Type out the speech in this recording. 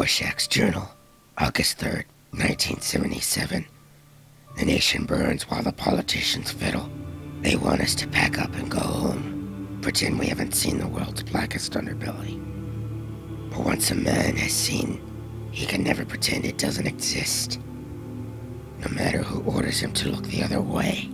Rorschach Journal, August 3rd, 1977. The nation burns while the politicians fiddle. They want us to pack up and go home, pretend we haven't seen the world's blackest underbelly. But once a man has seen, he can never pretend it doesn't exist, no matter who orders him to look the other way.